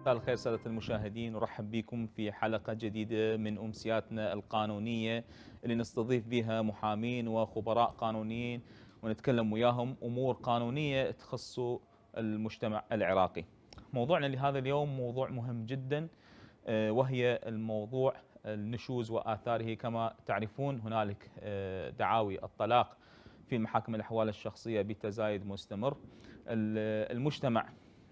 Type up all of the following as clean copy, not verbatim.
مساء الخير سادة المشاهدين، ورحب بكم في حلقة جديدة من أمسياتنا القانونية اللي نستضيف بها محامين وخبراء قانونيين ونتكلم وياهم أمور قانونية تخص المجتمع العراقي. موضوعنا لهذا اليوم موضوع مهم جدا، وهي الموضوع النشوز وآثاره. كما تعرفون هنالك دعاوي الطلاق في محاكم الأحوال الشخصية بتزايد مستمر. المجتمع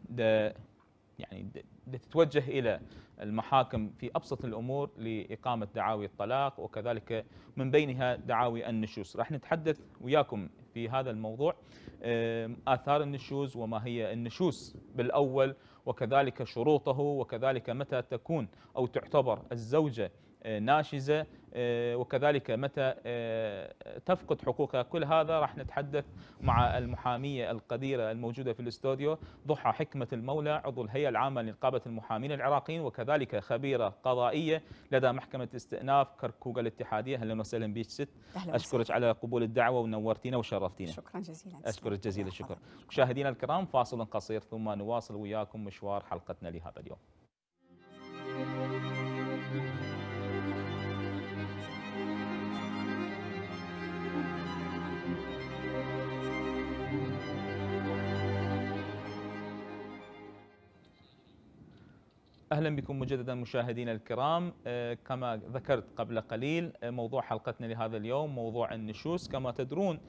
تتوجه إلى المحاكم في أبسط الأمور لإقامة دعاوي الطلاق، وكذلك من بينها دعاوي النشوز. راح نتحدث وياكم في هذا الموضوع آثار النشوز وما هي النشوز بالأول، وكذلك شروطه، وكذلك متى تكون أو تعتبر الزوجة ناشزة، وكذلك متى تفقد حقوقها. كل هذا راح نتحدث مع المحامية القديرة الموجودة في الاستوديو، ضحى حكمة المولى، عضو الهيئة العامة لنقابة المحامين العراقيين، وكذلك خبيرة قضائية لدى محكمة استئناف كركوك الاتحادية. اهلا وسهلا بك ست. اشكرك على قبول الدعوة ونورتينا وشرفتينا. شكرا جزيلا. اشكرك جزيل الشكر. مشاهدينا الكرام، فاصل قصير ثم نواصل وياكم مشوار حلقتنا لهذا اليوم. أهلا بكم مجددا مشاهدينا الكرام. كما ذكرت قبل قليل، موضوع حلقتنا لهذا اليوم موضوع النشوز. كما تدرون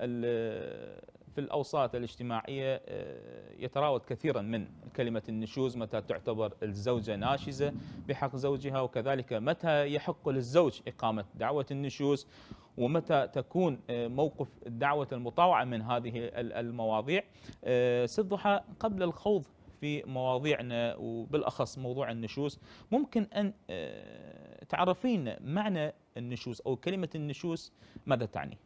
في الأوساط الاجتماعية يتراود كثيرا من كلمة النشوز، متى تعتبر الزوجة ناشزة بحق زوجها، وكذلك متى يحق للزوج إقامة دعوة النشوز، ومتى تكون موقف الدعوة المطاوعة من هذه المواضيع. ست ضحى، قبل الخوض في مواضيعنا وبالأخص موضوع النشوز، ممكن أن تعرفين معنى النشوز أو كلمة النشوز ماذا تعني؟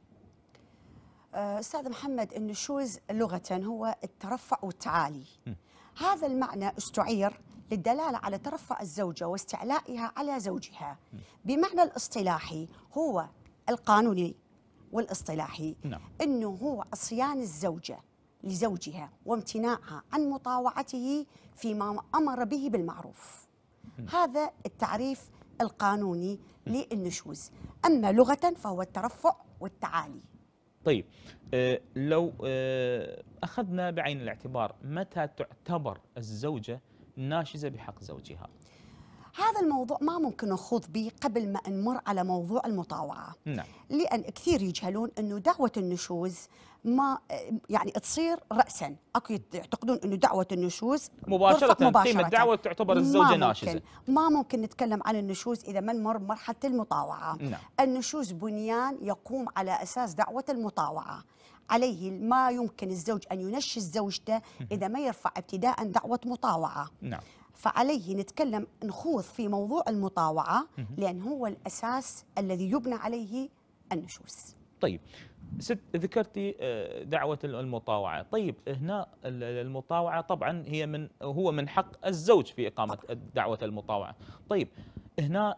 أستاذ محمد، النشوز لغة هو الترفع والتعالي. هذا المعنى استعير للدلالة على ترفع الزوجة واستعلائها على زوجها. بمعنى الاصطلاحي هو القانوني والاصطلاحي، أنه هو عصيان الزوجة لزوجها وامتناعها عن مطاوعته فيما أمر به بالمعروف. هذا التعريف القانوني للنشوز. أما لغة فهو الترفع والتعالي. طيب، لو أخذنا بعين الاعتبار، متى تعتبر الزوجة ناشزة بحق زوجها؟ هذا الموضوع ما ممكن نخوض به قبل ما نمر على موضوع المطاوعة. نعم. لأن كثير يجهلون أنه دعوة النشوز ما يعني تصير رأسا. أكو يعتقدون أنه دعوة النشوز مباشرة قيمة الدعوة تعتبر الزوجة ناشزة. ما ممكن نتكلم عن النشوز إذا ما نمر مرحلة المطاوعة. نعم. النشوز بنيان يقوم على أساس دعوة المطاوعة. عليه ما يمكن الزوج أن ينشز زوجته إذا ما يرفع ابتداء دعوة مطاوعة. نعم. فعليه نتكلم نخوض في موضوع المطاوعة، لأن هو الأساس الذي يبنى عليه النشوز. طيب ست، ذكرتي دعوة المطاوعة. طيب هنا المطاوعة طبعا هو من حق الزوج في إقامة دعوة المطاوعة. طيب هنا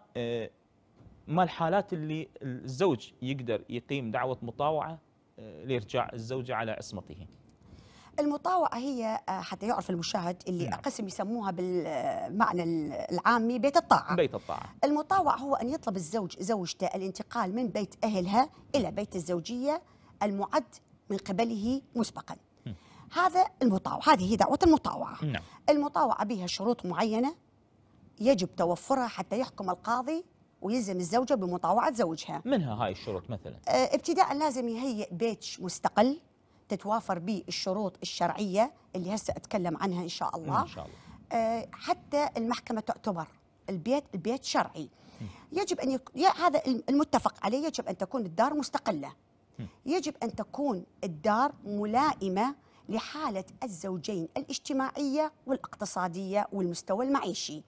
ما الحالات اللي الزوج يقدر يقيم دعوة مطاوعة لإرجاع الزوجة على عصمته؟ المطاوعة هي حتى يعرف المشاهد اللي قسم يسموها بالمعنى العامي بيت الطاعة. بيت الطاعة. المطاوعة هو أن يطلب الزوج زوجته الانتقال من بيت أهلها إلى بيت الزوجية المعد من قبله مسبقا. هذا المطاوعة، هذه هي دعوة المطاوعة. نعم. المطاوعة بها شروط معينة يجب توفرها حتى يحكم القاضي ويلزم الزوجة بمطاوعة زوجها. منها هاي الشروط مثلا؟ ابتداء لازم يهيئ بيت مستقل تتوافر به الشروط الشرعية اللي هسه أتكلم عنها إن شاء الله. إن شاء الله. حتى المحكمة تعتبر البيت شرعي. يجب أن هذا المتفق عليه. يجب أن تكون الدار مستقلة. يجب أن تكون الدار ملائمة لحالة الزوجين الاجتماعية والاقتصادية والمستوى المعيشي.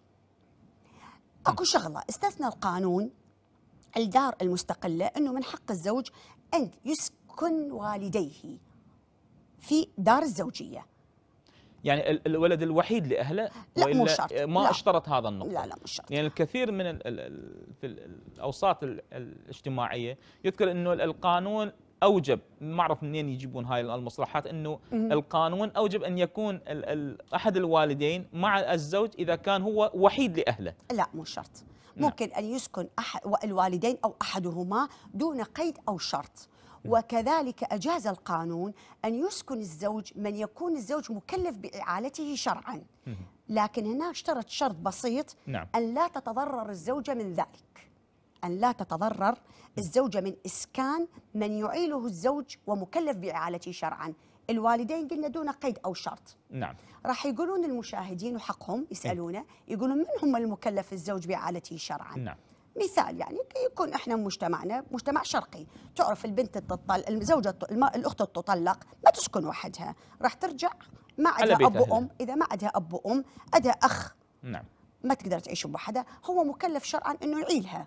أكو شغلة استثنى القانون الدار المستقلة، أنه من حق الزوج أن يسكن والديه في دار الزوجية. يعني الولد الوحيد لأهله؟ لا مو شرط. ما اشترط هذا النقطة؟ لا مو شرط. يعني الكثير من في الأوساط الاجتماعية يذكر أنه القانون اوجب، ما اعرف منين يجيبون هاي المصطلحات، انه القانون اوجب ان يكون احد الوالدين مع الزوج اذا كان هو وحيد لاهله. لا مو شرط، ممكن أن يسكن الوالدين أو أحدهما دون قيد أو شرط. وكذلك أجاز القانون أن يسكن الزوج من يكون الزوج مكلف بإعالته شرعا، لكن هنا اشترط شرط بسيط، نعم. أن لا تتضرر الزوجة من ذلك، أن لا تتضرر الزوجة من إسكان من يعيله الزوج ومكلف بإعالته شرعا. الوالدين قلنا دون قيد أو شرط. نعم. راح يقولون المشاهدين وحقهم يسألونه، يقولون من هم المكلف الزوج بإعالته شرعا؟ نعم. مثال يعني يكون احنا مجتمعنا مجتمع شرقي، تعرف البنت الزوجة الأخت تطلق ما تسكن وحدها، راح ترجع ما عندها أب وأم، إذا ما عندها أب وأم عندها أخ. نعم. ما تقدر تعيش بوحدها، هو مكلف شرعا إنه يعيلها.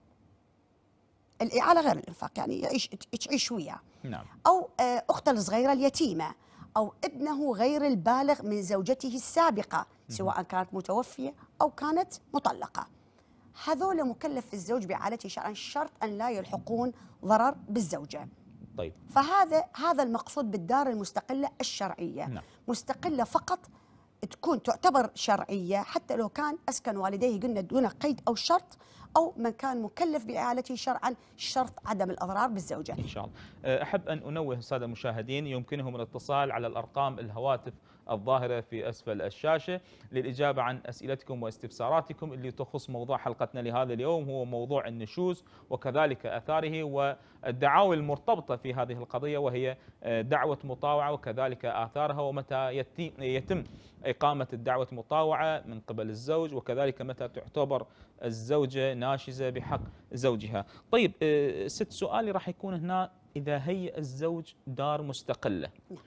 الإعالة غير الإنفاق، يعني تعيش وياه. نعم. أو أخته الصغيرة اليتيمة، أو ابنه غير البالغ من زوجته السابقة سواء كانت متوفية أو كانت مطلقة، هذول مكلف الزوج بإعالته شرعا، شرط أن لا يلحقون ضرر بالزوجة. طيب. هذا المقصود بالدار المستقلة الشرعية. نعم. مستقلة فقط، تكون تعتبر شرعية حتى لو كان أسكن والديه قلنا دون قيد أو شرط، أو من كان مكلف بإعالته شرعا، شرط عدم الأضرار بالزوجة. إن شاء الله. أحب أن أنوه السادة المشاهدين يمكنهم الاتصال على الأرقام الهواتف الظاهرة في أسفل الشاشة للإجابة عن أسئلتكم واستفساراتكم اللي تخص موضوع حلقتنا لهذا اليوم، هو موضوع النشوز وكذلك آثاره والدعاوى المرتبطة في هذه القضية، وهي دعوة مطاوعة وكذلك آثارها، ومتى يتم إقامة الدعوة المطاوعة من قبل الزوج، وكذلك متى تعتبر الزوجة ناشزة بحق زوجها. طيب ست، سؤالي راح يكون هنا، إذا هيأ الزوج دار مستقلة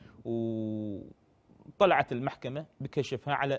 وطلعت المحكمة بكشفها على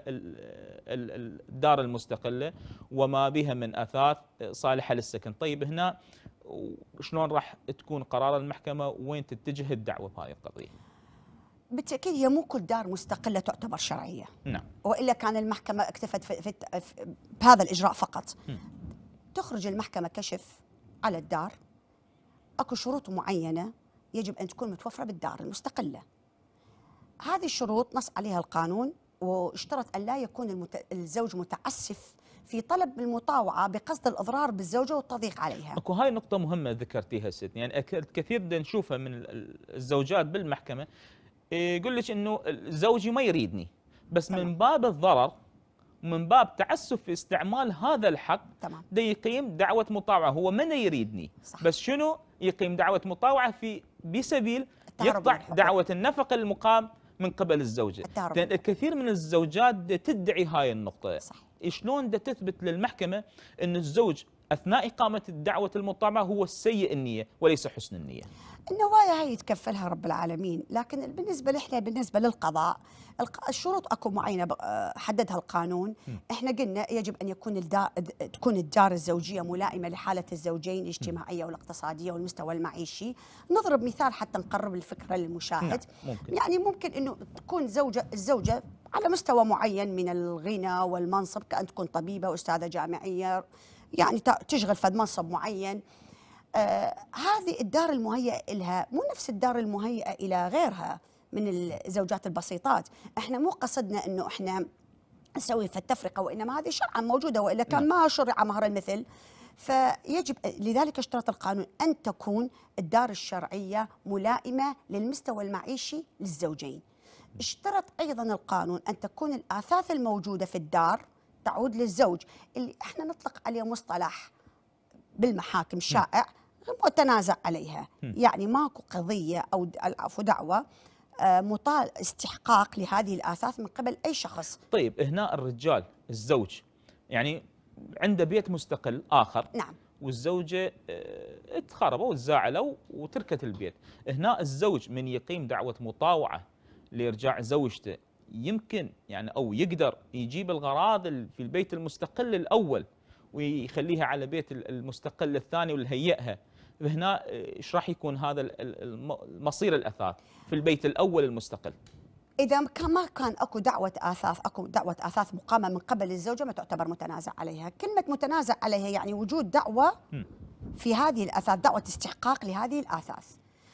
الدار المستقلة وما بها من آثاث صالحة للسكن، طيب هنا شلون راح تكون قرار المحكمة، وين تتجه الدعوة بهذه القضية؟ بالتأكيد هي مو كل دار مستقلة تعتبر شرعية. نعم. وإلا كان المحكمة اكتفت بهذا الإجراء فقط. تخرج المحكمة كشف على الدار، أكو شروط معينة يجب أن تكون متوفرة بالدار المستقلة. هذه الشروط نص عليها القانون، واشترط أن لا يكون الزوج متعسف في طلب المطاوعة بقصد الإضرار بالزوجة والتضييق عليها. اكو هاي نقطة مهمة ذكرتيها ست، يعني الكثير بدنا نشوفها من الزوجات بالمحكمة يقول لك انه زوجي ما يريدني، بس تمام. من باب الضرر ومن باب تعسف في استعمال هذا الحق تمام. ده يقيم دعوة مطاوعة، هو من يريدني صح. بس شنو يقيم دعوة مطاوعة في بسبيل يقطع دعوة النفقة المقام من قبل الزوجة. الكثير من الزوجات تدعي هاي النقطة. صح. شلون ده تثبت للمحكمة أن الزوج أثناء إقامة الدعوة المطاوعة هو السيء النية وليس حسن النية؟ النوايا هي يتكفلها رب العالمين، لكن بالنسبة لإحنا بالنسبة للقضاء الشروط أكو معينة حددها القانون. إحنا قلنا يجب أن تكون الدار الزوجية ملائمة لحالة الزوجين الاجتماعية والاقتصادية والمستوى المعيشي. نضرب مثال حتى نقرب الفكرة للمشاهد. ممكن. يعني ممكن أنه تكون الزوجة على مستوى معين من الغنى والمنصب، كأن تكون طبيبة وأستاذة جامعية، يعني تشغل فد منصب معين. هذه الدار المهيئة لها مو نفس الدار المهيئة إلى غيرها من الزوجات البسيطات. احنا مو قصدنا انه احنا نسوي في التفرقة، وإنما هذه شرعا موجودة، وإلا كان ما شرع مهر المثل. فيجب لذلك اشترط القانون أن تكون الدار الشرعية ملائمة للمستوى المعيشي للزوجين. اشترط أيضا القانون أن تكون الآثاث الموجودة في الدار تعود للزوج، اللي احنا نطلق عليه مصطلح بالمحاكم شائع متنازع عليها. يعني ماكو قضية أو دعوة مطال استحقاق لهذه الآثاث من قبل أي شخص. طيب هنا الرجال الزوج يعني عنده بيت مستقل آخر. نعم. والزوجة تخاربوا وتزاعلوا وتركت البيت، هنا الزوج من يقيم دعوة مطاوعة لإرجاع زوجته يمكن يعني أو يقدر يجيب الغراض في البيت المستقل الأول ويخليها على بيت المستقل الثاني ويهيئها. هنا ايش راح يكون هذا مصير الأثاث في البيت الأول المستقل؟ إذا ما كان أكو دعوة آثاث مقامة من قبل الزوجة ما تعتبر متنازع عليها. كلمة متنازع عليها يعني وجود دعوة في هذه الآثاث، دعوة استحقاق لهذه الآثاث.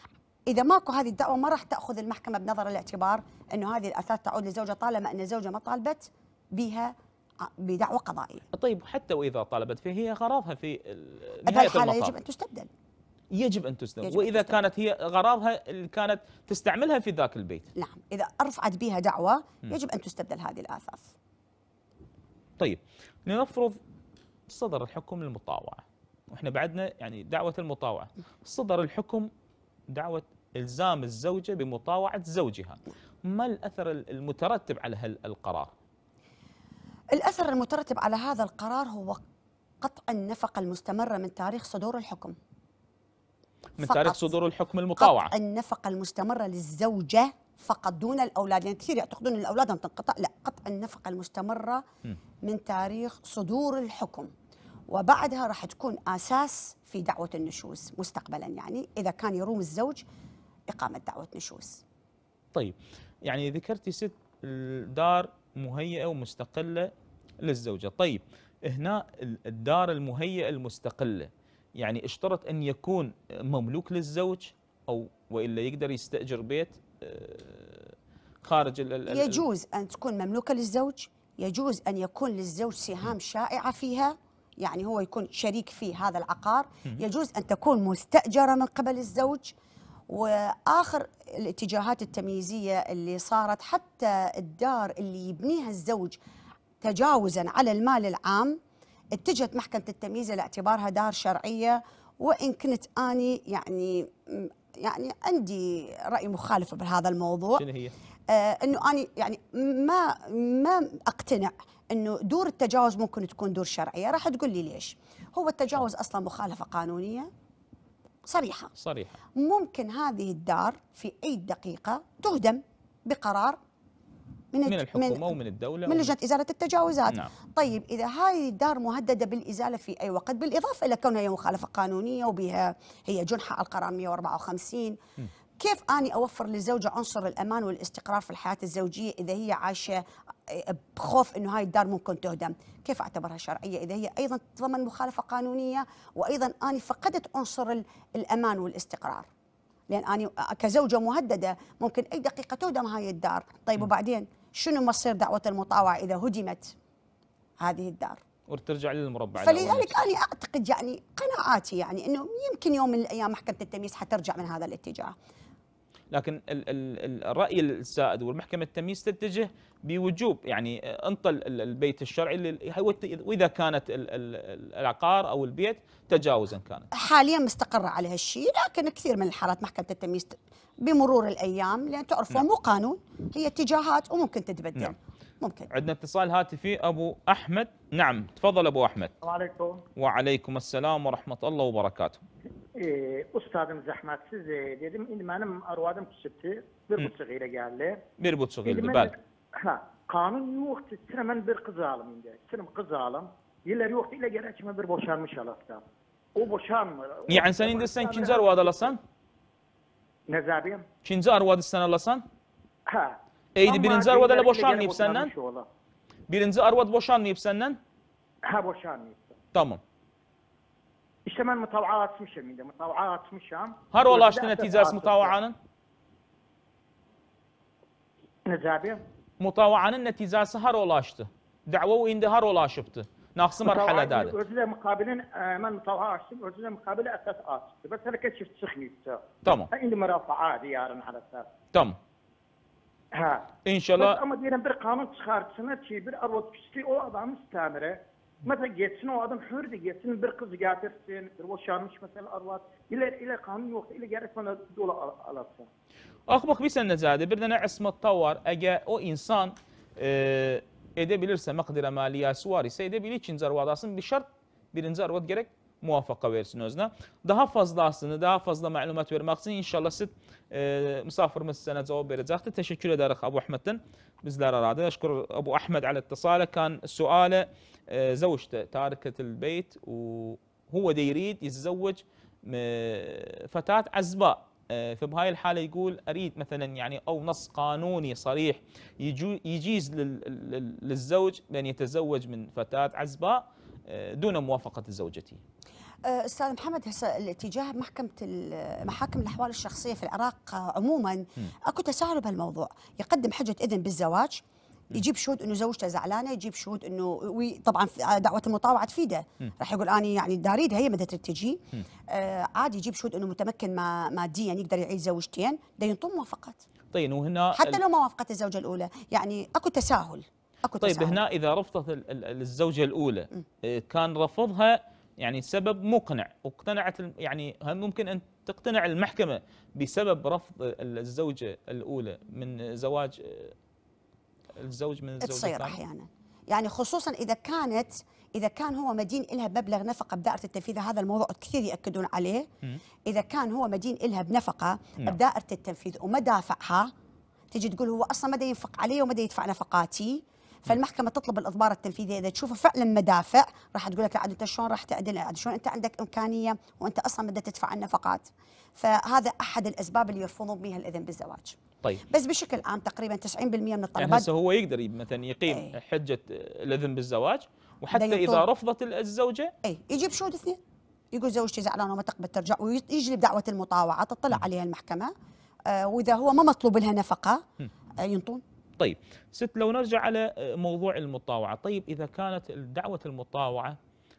اذا ماكو هذه الدعوه ما راح تاخذ المحكمه بنظر الاعتبار انه هذه الاثاث تعود للزوجه طالما ان الزوجه ما طالبت بها بدعوه قضائيه. طيب حتى واذا طالبت فهي غرضها في نهايه بهالحاله المطاف يجب ان تستبدل. يجب ان تستبدل، يجب أن واذا تستبدل. كانت هي غرضها اللي كانت تستعملها في ذاك البيت. نعم، اذا رفعت بها دعوه يجب ان تستبدل هذه الاثاث. طيب لنفرض صدر الحكم للمطاوعه، واحنا بعدنا يعني دعوه المطاوعه، صدر الحكم دعوه الزام الزوجه بمطاوعه زوجها، ما الاثر المترتب على هالقرار؟ الاثر المترتب على هذا القرار هو قطع النفقه المستمره من تاريخ صدور الحكم. من فقط. تاريخ صدور الحكم المطاوعه. قطع النفقه المستمره للزوجه فقط دون الاولاد، لان كثير يعتقدون ان الاولاد لم تنقطع، لا، قطع النفقه المستمره من تاريخ صدور الحكم، وبعدها راح تكون اساس في دعوه النشوز مستقبلا، يعني اذا كان يروم الزوج اقامه دعوه نشوز. طيب يعني ذكرتي ست الدار مهيئه ومستقله للزوجه، طيب هنا الدار المهيئه المستقله يعني اشترط ان يكون مملوك للزوج او والا يقدر يستاجر بيت خارج يجوز ان تكون مملوكه للزوج، يجوز ان يكون للزوج سهام شائعه فيها، يعني هو يكون شريك في هذا العقار، يجوز ان تكون مستاجره من قبل الزوج. واخر الاتجاهات التمييزيه اللي صارت، حتى الدار اللي يبنيها الزوج تجاوزا على المال العام اتجهت محكمه التمييز الى اعتبارها دار شرعيه، وان كنت اني يعني عندي راي مخالف بهذا الموضوع. شنو هي؟ انه اني يعني ما اقتنع انه دور التجاوز ممكن تكون دور شرعيه، راح تقول لي ليش؟ هو التجاوز اصلا مخالفه قانونيه صريحه. ممكن هذه الدار في اي دقيقه تهدم بقرار من الحكومه ومن الدوله من لجنه ازاله التجاوزات. نعم. طيب اذا هذه الدار مهدده بالازاله في اي وقت، بالاضافه الى كونها هي مخالفه قانونيه وبها هي جنحه القرار 154، كيف اني اوفر للزوجه عنصر الامان والاستقرار في الحياه الزوجيه اذا هي عايشه بخوف انه هاي الدار ممكن تهدم؟ كيف اعتبرها شرعيه اذا هي ايضا تتضمن مخالفه قانونيه، وايضا اني فقدت عنصر الامان والاستقرار؟ لان اني كزوجه مهدده ممكن اي دقيقه تهدم هاي الدار. طيب وبعدين شنو مصير دعوه المطاوعه اذا هدمت هذه الدار؟ وترجع للمربع. فلذلك انا اعتقد يعني قناعاتي يعني انه يمكن يوم من الايام محكمه التمييز حترجع من هذا الاتجاه. لكن الراي السائد والمحكمه التمييز تتجه بوجوب يعني انطل البيت الشرعي واذا كانت العقار او البيت تجاوزا كانت. حاليا مستقره على هالشيء، لكن كثير من الحالات محكمه التمييز بمرور الايام، لان تعرفوا نعم. مو قانون، هي اتجاهات وممكن تتبدل. نعم. ممكن. عندنا اتصال هاتفي ابو احمد. نعم تفضل ابو احمد. السلام عليكم. وعليكم السلام ورحمه الله وبركاته. Ustadım zahmetsiz dedim. İndi benim arvadım küçüktü. Bir buçuk ile geldi. Bir buçuk İndi yıldır ben- bel. Ha, kanun yoktu. Hemen bir kız alım indi. Sırf kız alım. Yıllar yoktu ile gerekçime bir boşanmış alakta. O boşanmır. Yani sen indi sen ikinci arvad alasan? Ne zabim? İkinci arvadı sen alasan? Ha. Eydi Ama birinci arvad ile yıllar boşanmayıp ile senden? boşanmış oğlan. Birinci arvad boşanmayıp senden? Ha boşanmıyor. Tamam. İşte ben mutava'a atmışım indi. Mutava'a atmışım. Har ulaştı Gözde neticesi atmışım. mutavaanın? Ne zabim? Mutavaanın neticesi har ulaştı. Dava indi har ulaşıptı. Naksı marhala dadı. Özüle mukabilin ben mutava'a açtım. Özüle mukabili esas açtı. Bes herkes çift çıkmıyor. Tamam. عندي مرافعات yarın على اساس. Tamam. Ha. İnşallah. Ama diyelim bir kanun çıkartsınlar ki bir arvat küçüğü o adam istemire. Mesela geçsin o adam hür de geçsin bir kız getirsin. Bir boşanmış mesela arvat. İle kanun yok. İle gerek bana dola alasın. Akbak bir sene zade bir tane ismet var. Eğer o insan edebilirse makdire maliyası var ise edebilir ikinci arvadasın bir şart birinci arvad gerek muvaffaka versin özüne. Daha fazlasını, daha fazla malumat vermek için inşallah siz misafirimiz sana cevap verecektir. Teşekkür ederiz Abu Ahmed'den. Bizler aradı. أشكر أبو أحمد على اتصاله. كان سؤاله زوجته تاركة البيت وهو يريد يتزوج فتاة عزباء. فبهاي الحالة يقول أريد مثلا يعني أو نص قانوني صريح يجيز للزوج بأن يتزوج من فتاة عزباء دون موافقة زوجته. استاذ محمد، هسه الاتجاه محاكم الاحوال الشخصيه في العراق عموما اكو تساهل بهالموضوع، يقدم حجه اذن بالزواج، يجيب شهود انه زوجته زعلانه، يجيب شهود انه طبعا دعوه المطاوعه تفيده، راح يقول اني يعني داريدها هي بدها تجي، عادي يجيب شهود انه متمكن ماديا يقدر يعيش زوجتين، دا ينطون موافقات. طيب وهنا حتى لو ما وافقت الزوجه الاولى، يعني اكو تساهل. طيب تساهل. هنا اذا رفضت الزوجه الاولى كان رفضها يعني سبب مقنع، واقتنعت يعني هل ممكن ان تقتنع المحكمه بسبب رفض الزوجه الاولى من زواج الزوج من الزوجه الثانيه؟ تصير احيانا، يعني خصوصا اذا كان هو مدين لها بمبلغ نفقه بدائره التنفيذ، هذا الموضوع كثير ياكدون عليه. اذا كان هو مدين لها بنفقه بدائره التنفيذ وما دافعها، تجي تقول هو اصلا ما دا ينفق علي وما دا يدفع نفقاتي، فالمحكمه تطلب الاضمار التنفيذيه، اذا تشوفه فعلا مدافع راح تقول لك لا عاد انت شلون راح تعدل، عاد شلون انت عندك امكانيه وانت اصلا بدك تدفع النفقات. فهذا احد الاسباب اللي يرفضون بها الاذن بالزواج. طيب بس بشكل عام تقريبا 90% من الطلبات يعني هسه هو يقدر مثلا يقيم حجه الاذن بالزواج، وحتى اذا رفضت الزوجه يجيب شهود اثنين، يقول زوجتي زعلانه وما تقبل ترجع، ويجلب دعوه المطاوعه تطلع عليها المحكمه، واذا هو ما مطلوب لها نفقه ينطون. طيب ست، لو نرجع على موضوع المطاوعه، طيب اذا كانت دعوه المطاوعه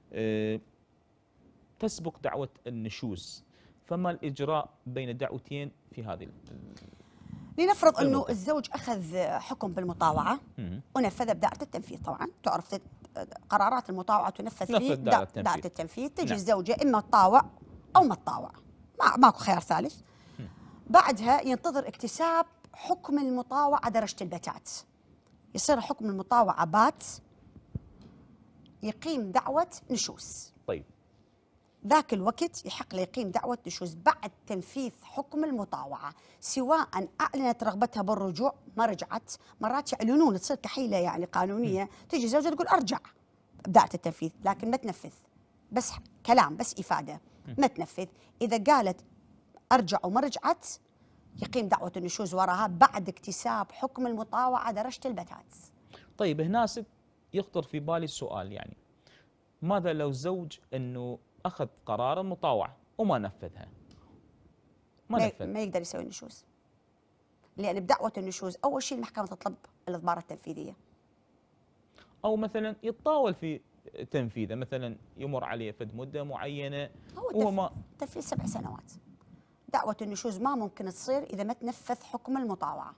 تسبق دعوه النشوز، فما الاجراء بين الدعوتين في هذه لنفرض انه الزوج اخذ حكم بالمطاوعه ونفذ بدائره التنفيذ، طبعا تعرف قرارات المطاوعه تنفذ في دائره التنفيذ، تجي الزوجه اما تطاوع او ما تطاوع، ماكو خيار ثالث. بعدها ينتظر اكتساب حكم المطاوعه درجه البتات، يصير حكم المطاوعه بات، يقيم دعوه نشوز. طيب ذاك الوقت يحق له يقيم دعوة نشوز بعد تنفيذ حكم المطاوعة، سواء أعلنت رغبتها بالرجوع ما رجعت، مرات يعلنون تصير كحيلة يعني قانونية، تجي زوجة تقول أرجع بداية التنفيذ لكن ما تنفذ، بس كلام بس إفادة ما تنفذ. إذا قالت أرجع وما رجعت يقيم دعوة النشوز وراها بعد اكتساب حكم المطاوعة درجة البتات. طيب هنا يخطر في بالي السؤال، يعني ماذا لو زوج أنه أخذ قرار المطاوعة وما نفذها؟ ما يقدر يسوي النشوز، لأن بدعوة النشوز أول شيء المحكمة تطلب الإضمار التنفيذية، أو مثلا يتطاول في تنفيذه، مثلا يمر عليه فد مدة معينة هو ما تنفيذ 7 سنوات. دعوة النشوز ما ممكن تصير إذا ما تنفذ حكم المطاوعة.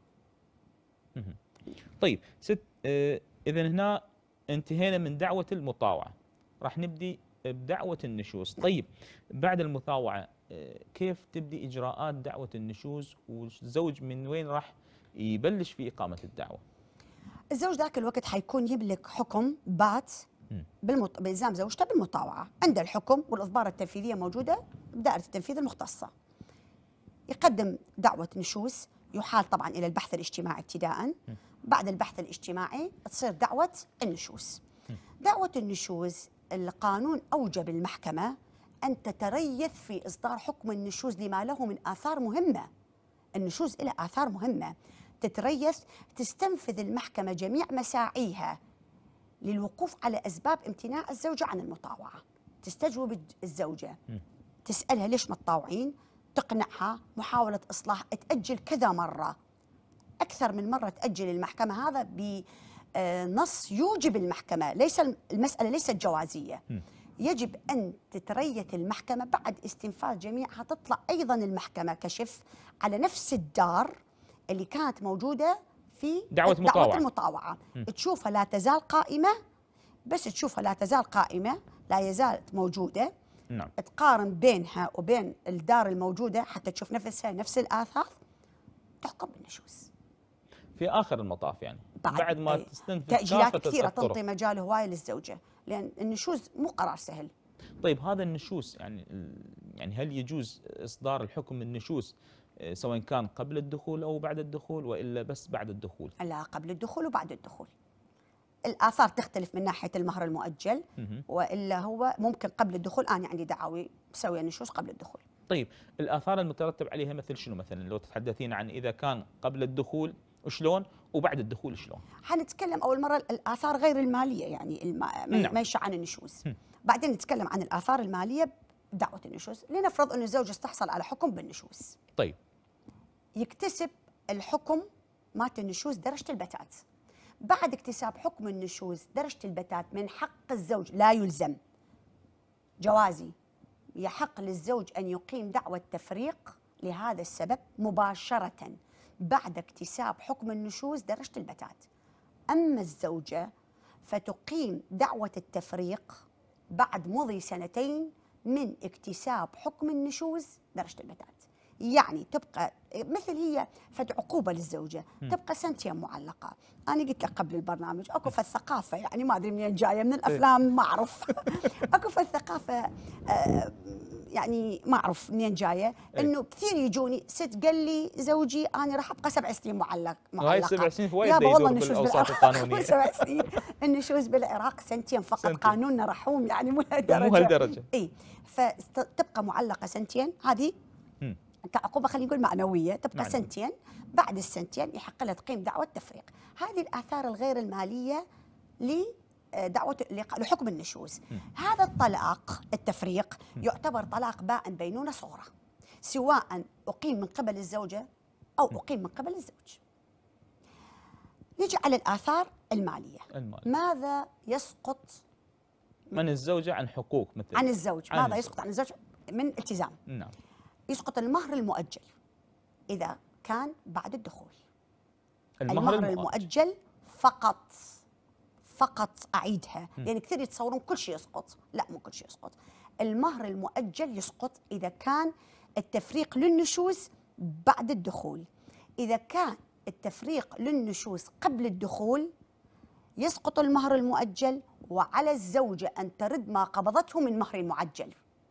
طيب ست، إذا هنا انتهينا من دعوة المطاوعة، راح نبدي بدعوة النشوز. طيب بعد المطاوعة كيف تبدي إجراءات دعوة النشوز، والزوج من وين راح يبلش في إقامة الدعوة؟ الزوج ذاك الوقت حيكون يملك حكم بات بإلزام زوجته بالمطاوعة، عنده الحكم والإضمار التنفيذية موجودة بدائرة التنفيذ المختصة. يقدم دعوة نشوز، يحال طبعا إلى البحث الاجتماعي ابتداء، بعد البحث الاجتماعي تصير دعوة النشوز. دعوة النشوز القانون أوجب المحكمة أن تتريث في إصدار حكم النشوز لما له من آثار مهمة. النشوز إلى آثار مهمة، تتريث، تستنفذ المحكمة جميع مساعيها للوقوف على أسباب امتناع الزوجة عن المطاوعة. تستجوب الزوجة، تسألها ليش ما تطاوعين، تقنعها، محاولة إصلاح، تأجل كذا مرة، أكثر من مرة تأجل المحكمة، هذا بنص يوجب المحكمة، ليس المسألة ليست جوازية، يجب أن تتريث المحكمة بعد استنفاذ جميعها، تطلع أيضا المحكمة كشف على نفس الدار اللي كانت موجودة في دعوة المطاوعة، تشوفها لا تزال قائمة، بس تشوفها لا تزال قائمة، لا يزالت موجودة، نعم. تقارن بينها وبين الدار الموجودة حتى تشوف نفسها نفس الآثار، تحكم بالنشوز في آخر المطاف، يعني بعد ما تستنفذ تأجيلات كثيرة تنطي مجال هواية للزوجة، لأن النشوز مو قرار سهل. طيب هذا النشوز يعني هل يجوز إصدار الحكم النشوز سواء كان قبل الدخول أو بعد الدخول، وإلا بس بعد الدخول؟ لا، قبل الدخول وبعد الدخول. الآثار تختلف من ناحية المهر المؤجل، وإلا هو ممكن قبل الدخول. أنا عندي دعاوي بسوي النشوز قبل الدخول. طيب الآثار المترتب عليها مثل شنو؟ مثلا لو تتحدثين عن إذا كان قبل الدخول شلون وبعد الدخول شلون؟ حنتكلم أول مرة الآثار غير المالية، يعني ما يشع عن النشوز. بعدين نتكلم عن الآثار المالية دعوة النشوز. لنفرض أن الزوج استحصل على حكم بالنشوز، طيب يكتسب الحكم مات النشوز درجة البتات. بعد اكتساب حكم النشوز درجة البتات من حق الزوج، لا يلزم جوازي، يحق للزوج أن يقيم دعوى تفريق لهذا السبب مباشرة بعد اكتساب حكم النشوز درجة البتات. أما الزوجة فتقيم دعوة التفريق بعد مضي 2 من اكتساب حكم النشوز درجة البتات. يعني تبقى مثل هي فد عقوبة للزوجة، تبقى 2 معلقة. أنا قلت لك قبل البرنامج أكو في الثقافة، يعني ما أدري منين جاية، من الأفلام ما أعرف أكو في الثقافة يعني ما أعرف منين جاية، إنه كثير يجوني ست قال لي زوجي أنا راح أبقى 7 سنين معلقة. وهي 7 سنين في وين يابا والله يدور النشوز بالاوساط القانونيه؟ 7 سنين النشوز بالعراق 2 فقط، سنتين. قانوننا رحوم يعني مو لهالدرجة. مو هالدرجة. اي فتبقى معلقة 2 هذه كعقوبة، خلينا نقول معنوية، تبقى معنوية. 2. بعد ال2 يحق لها تقيم دعوة تفريق. هذه الآثار الغير المالية لدعوة لحكم النشوز. هذا الطلاق التفريق يعتبر طلاق بائن بينونة صغرى، سواء أقيم من قبل الزوجة أو أقيم من قبل الزوج. نجي على الآثار المالية. ماذا يسقط من الزوجة عن حقوق مثل عن الزوج؟ عن ماذا الزوج. يسقط عن الزوج من التزام؟ نعم. يسقط المهر المؤجل إذا كان بعد الدخول. المهر المؤجل فقط أعيدها، لأن كثير يتصورون كل شيء يسقط. لا، مو كل شيء يسقط. المهر المؤجل يسقط إذا كان التفريق للنشوز بعد الدخول. إذا كان التفريق للنشوز قبل الدخول يسقط المهر المؤجل، وعلى الزوجة أن ترد ما قبضته من مهر المعجل.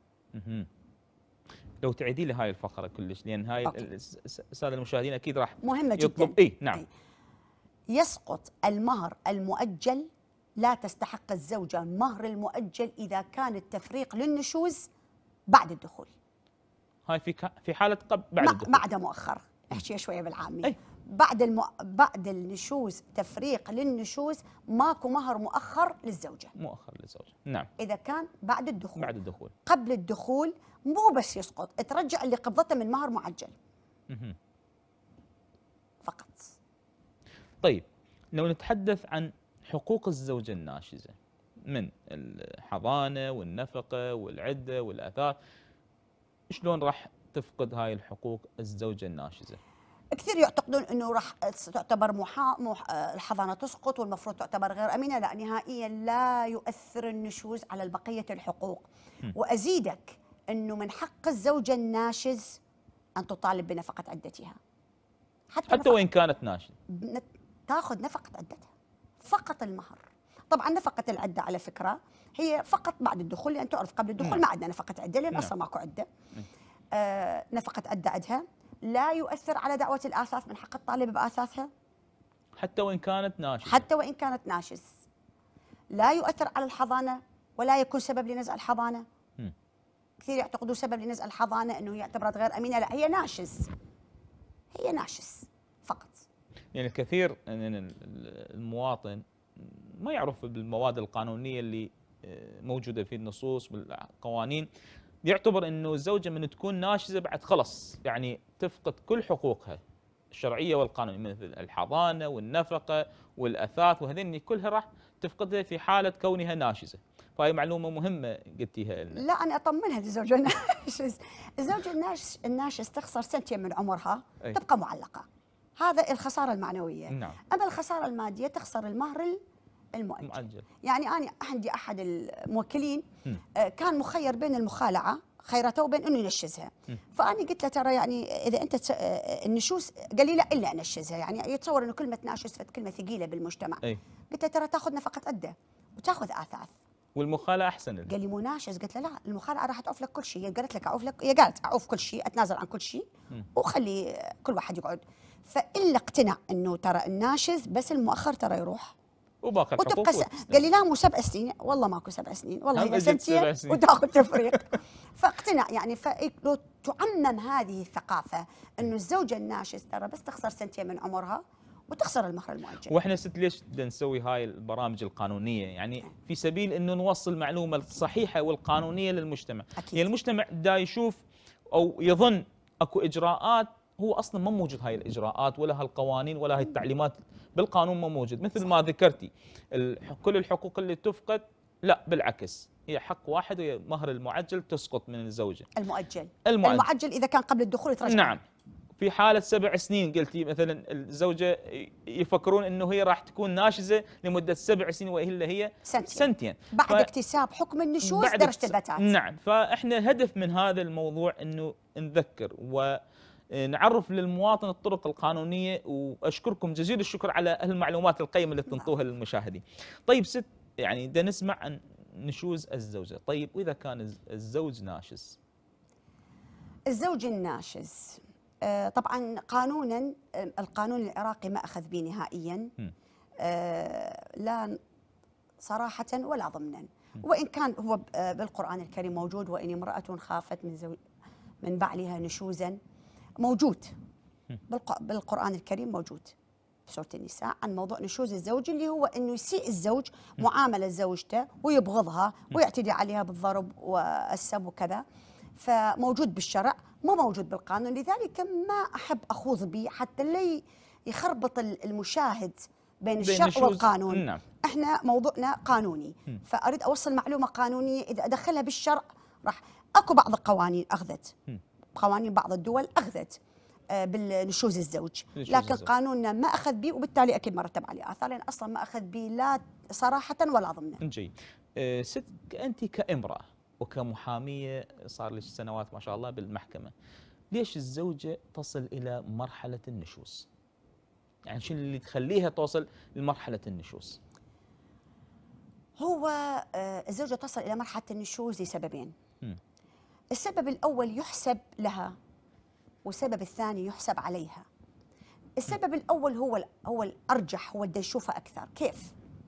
لو تعيدي لي هاي الفقرة كلش، لأن هاي السادة المشاهدين أكيد راح مهمة يطلب جدا. نعم. يسقط المهر المؤجل، لا تستحق الزوجة المهر المؤجل إذا كان التفريق للنشوز بعد الدخول. هاي في حالة بعد الدخول. ما عدا مؤخر، نحكي شوية بالعامي. بعد النشوز، تفريق للنشوز ماكو مهر مؤخر للزوجة. مؤخر للزوجة، نعم. إذا كان بعد الدخول. بعد الدخول. قبل الدخول مو بس يسقط، ترجع اللي قبضته من مهر معجل فقط. طيب لو نتحدث عن حقوق الزوجة الناشزة من الحضانة والنفقة والعدة والأثاث، شلون راح تفقد هاي الحقوق الزوجة الناشزة؟ كثير يعتقدون انه راح تعتبر الحضانه تسقط والمفروض تعتبر غير امينه. لا، نهائيا لا يؤثر النشوز على بقيه الحقوق. وازيدك انه من حق الزوجه الناشز ان تطالب بنفقه عدتها، حتى وان كانت ناشزه تاخذ نفقه عدتها، فقط المهر. طبعا نفقه العده على فكره هي فقط بعد الدخول، لان تعرف قبل الدخول ما عندنا نفقه عده، لان اصلا ماكو عده. نفقه عده عندها لا يؤثر على دعوة الآثاث، من حق الطالب بآثاثها حتى وإن كانت ناشزة. حتى وإن كانت ناشز. لا يؤثر على الحضانة ولا يكون سبب لنزع الحضانة. كثير يعتقدوا سبب لنزع الحضانة أنه هي اعتبرت غير أمينة. لا، هي ناشز، هي ناشز فقط. يعني الكثير من المواطن ما يعرف بالمواد القانونية اللي موجودة في النصوص بالقوانين، يعتبر انه الزوجه من تكون ناشزه بعد خلص يعني تفقد كل حقوقها الشرعيه والقانونيه، مثل الحضانه والنفقه والاثاث، وهذين كلها راح تفقدها في حاله كونها ناشزه. فهي معلومه مهمه قلتيها لنا. لا، انا اطمنها للزوجه الناشز. الزوجه الناشز تخسر 2 من عمرها، تبقى معلقه. هذا الخساره المعنويه. نعم. اما الخساره الماديه تخسر المهر المؤجل. يعني أنا عندي أحد الموكلين كان مخير بين المخالعة خيرته وبين أنه ينشزها. فأنا قلت له ترى يعني إذا أنت النشوز، قال لي لا إلا أنشزها. يعني يتصور أنه كلمة ناشز كلمة ثقيلة بالمجتمع. قلت له ترى تاخذ نفقة عدة وتاخذ آثاث، والمخالعة أحسن. قال لي مو ناشز. قلت له لا، المخالعة راح تعوف لك كل شيء. هي قالت لك أعوف لك، هي قالت أعوف كل شيء، أتنازل عن كل شيء وخلي كل واحد يقعد. فإلا اقتنع أنه ترى الناشز بس المؤخر ترى يروح وباقي الحقوق. قال لي لا مو 7 سنين. والله ماكو 7 سنين، والله هي 2 سنين وتاخذ تفريق. فاقتنع يعني. فلو تعمم هذه الثقافه انه الزوجه الناشز ترى بس تخسر 2 من عمرها وتخسر المهر المؤجل. واحنا ست ليش بدنا نسوي هاي البرامج القانونيه؟ يعني في سبيل انه نوصل المعلومه الصحيحه والقانونيه للمجتمع. أكيد. يعني المجتمع دا يشوف او يظن اكو اجراءات، هو اصلا ما موجود هاي الاجراءات ولا هالقوانين ولا هاي التعليمات بالقانون، ما موجود. مثل ما ذكرتي كل الحقوق اللي تفقد، لا بالعكس، هي حق واحد وهي مهر المعجل تسقط من الزوجه. المؤجل اذا كان قبل الدخول يترجع. نعم. في حالة 7 سنين قلتي مثلا الزوجة يفكرون انه هي راح تكون ناشزة لمدة 7 سنين والا هي سنتين بعد اكتساب حكم النشوز درجة البتات. نعم. فاحنا هدف من هذا الموضوع انه نذكر ونعرف للمواطن الطرق القانونية، واشكركم جزيل الشكر على المعلومات القيمة اللي تنطوها للمشاهدين. طيب ست، يعني بدنا نسمع عن نشوز الزوجة. طيب واذا كان الزوج ناشز؟ الزوج الناشز طبعا قانونا القانون العراقي ما أخذ به نهائيا، لا صراحة ولا ضمنا، وإن كان هو بالقرآن الكريم موجود، وإن امرأة خافت من بعلها نشوزا، موجود بالقرآن الكريم، موجود بسورة النساء عن موضوع نشوز الزوج، اللي هو أنه يسيء الزوج معاملة زوجته ويبغضها ويعتدي عليها بالضرب والسب وكذا. فموجود بالشرع، مو موجود بالقانون، لذلك ما أحب أخوض به حتى لا يخربط المشاهد بين الشرع والقانون. نعم. احنا موضوعنا قانوني، فأريد أوصل معلومة قانونية، إذا أدخلها بالشرع راح أكو بعض القوانين أخذت، قوانين بعض الدول أخذت بالنشوز الزوج، لكن قانوننا ما أخذ به، وبالتالي أكيد مرتب عليه آثار، لأن أصلا ما أخذ به لا صراحة ولا ضمنا. جيد. ست، أنت كامرأة وكمحامية صار لك سنوات ما شاء الله بالمحكمة، ليش الزوجة تصل إلى مرحلة النشوز؟ يعني شو اللي تخليها توصل لمرحلة النشوز؟ هو الزوجة تصل إلى مرحلة النشوز لسببين. السبب الأول يحسب لها، والسبب الثاني يحسب عليها. السبب الأول هو الأرجح، هو اللي نشوفه أكثر. كيف؟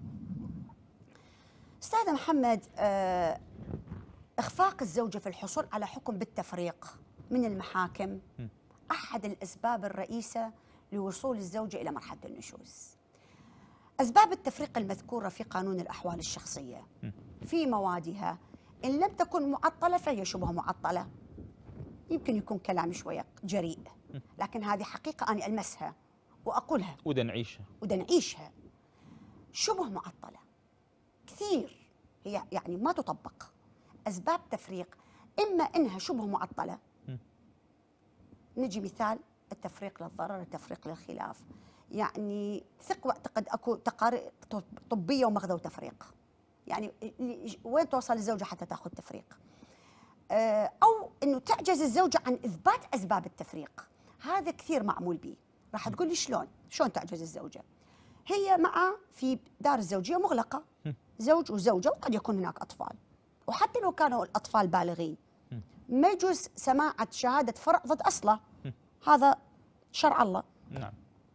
أستاذ محمد، إخفاق الزوجة في الحصول على حكم بالتفريق من المحاكم أحد الأسباب الرئيسة لوصول الزوجة إلى مرحلة النشوز. أسباب التفريق المذكورة في قانون الأحوال الشخصية في موادها إن لم تكن معطلة فهي شبه معطلة. يمكن يكون كلام شوية جريء، لكن هذه حقيقة أنا ألمسها وأقولها ودا نعيشها. شبه معطلة كثير، هي يعني ما تطبق. أسباب تفريق إما إنها شبه معطلة، نجي مثال التفريق للضرر، التفريق للخلاف، يعني ثق واعتقد أكو تقارير طبية ومغذى وتفريق، يعني وين توصل الزوجة حتى تأخذ تفريق، أو إنه تعجز الزوجة عن إثبات أسباب التفريق. هذا كثير معمول به. راح تقول لي شلون تعجز الزوجة؟ هي في دار الزوجية مغلقة، زوج وزوجة، وقد يكون هناك أطفال، وحتى لو كانوا الأطفال بالغين ما يجوز سماعة شهادة فرع ضد أصله، هذا شرع الله. نعم.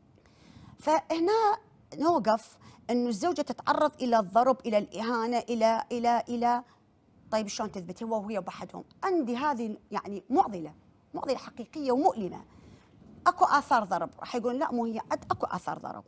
فهنا نوقف إنه الزوجة تتعرض إلى الضرب، إلى الإهانة، إلى طيب شلون تثبت هو وهي وحدهم؟ عندي هذه يعني معضلة حقيقية ومؤلمة. أكو آثار ضرب، راح يقول لا مو هي، أكو آثار ضرب.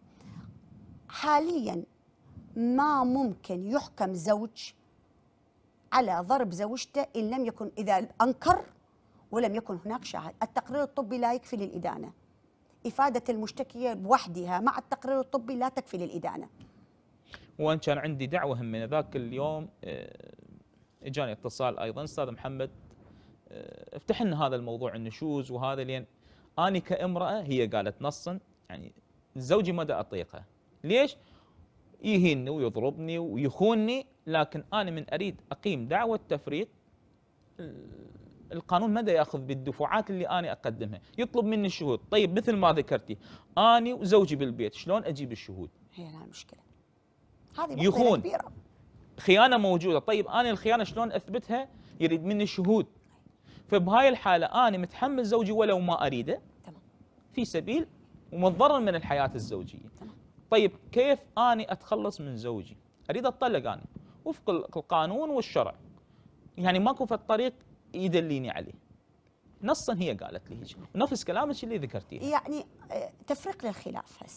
حاليا ما ممكن يحكم زوج على ضرب زوجته إن لم يكن، إذا أنكر ولم يكن هناك شاهد. التقرير الطبي لا يكفي للإدانة، إفادة المشتكية بوحدها مع التقرير الطبي لا تكفي للإدانة. وأن كان عندي دعوة هم من ذاك اليوم، اجاني اتصال ايضا، استاذ محمد افتح لنا هذا الموضوع النشوز وهذا، لين اني كامراه، هي قالت نصا يعني زوجي ما دا اطيقه، ليش؟ يهينني ويضربني ويخونني، لكن انا من اريد اقيم دعوه تفريق القانون ما دا ياخذ بالدفعات اللي انا اقدمها، يطلب مني الشهود. طيب مثل ما ذكرتي اني وزوجي بالبيت، شلون اجيب الشهود؟ هي هنا المشكله، هذه يخون كبيره، خيانه موجوده. طيب انا الخيانه شلون اثبتها؟ يريد مني الشهود. فبهاي الحاله انا متحمل زوجي ولو ما اريده، تمام، في سبيل ومتضرر من الحياه الزوجيه. تمام. طيب كيف اني اتخلص من زوجي؟ اريد اتطلق انا وفق القانون والشرع، يعني ماكو في الطريق يدليني عليه. نصا هي قالت لي هيك، ونفس كلامك اللي ذكرتيه. يعني تفريق للخلاف هسه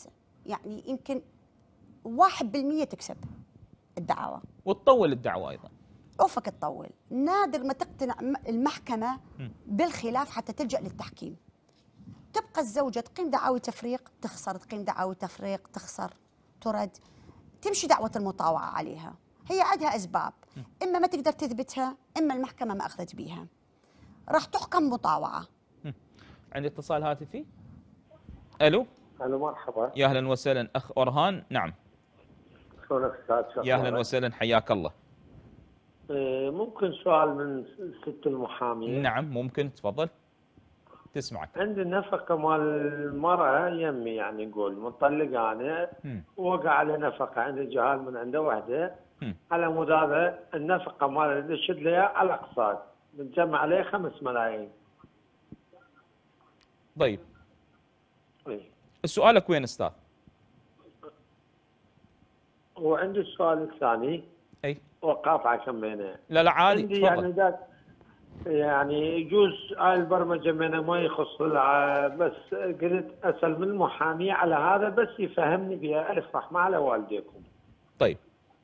يعني يمكن 1% تكسب الدعاوى، وتطول الدعوة أيضا. أوفك تطول. نادر ما تقتنع المحكمة بالخلاف حتى تلجأ للتحكيم. تبقى الزوجة تقيم دعاوي تفريق تخسر، تقيم دعاوي تفريق تخسر، ترد، تمشي دعوة المطاوعة عليها. هي عندها أسباب، إما ما تقدر تثبتها، إما المحكمة ما أخذت بيها، راح تحكم مطاوعة. عندي اتصال هاتفي. ألو. الو مرحبا. يا أهلا وسهلا أخ أرهان. نعم. شلونك استاذ؟ يا أهلا وسهلا، حياك الله. ممكن سؤال من ست المحامية؟ نعم ممكن، تفضل تسمعك. عندي النفقة مال المرأة يمي، يعني نقول مطلقة أنا، وقع على نفقة عندي جهال من عنده وحدة، على مود هذا النفقة مال اللي نشد لها على أقساط، بنجمع عليه 5 ملايين. طيب إيه. سؤالك وين أستاذ؟ وعندي السؤال الثاني. أي. وقاطعة كمينة. لا عادي عندي تفضل. يعني ذاك يعني يجوز هاي البرمجة من ما يخص بس قلت أسأل من المحامي على هذا بس يفهمني بها ألف رحمة على والديكم. طيب.